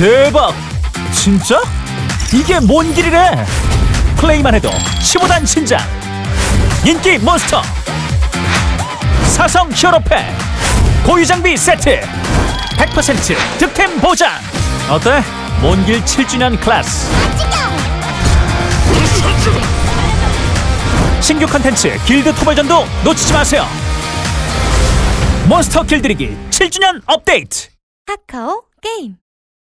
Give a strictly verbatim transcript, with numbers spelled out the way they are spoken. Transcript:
대박! 진짜? 이게 뭔 길이래? 플레이만 해도 십오 단 신장! 인기 몬스터! 사성 히어로팩! 고유 장비 세트! 백 퍼센트 득템 보장! 어때? 몬길 칠 주년 클래스! 신규 컨텐츠 길드 토벌전도 놓치지 마세요! 몬스터 길들이기 칠 주년 업데이트! 카카오 게임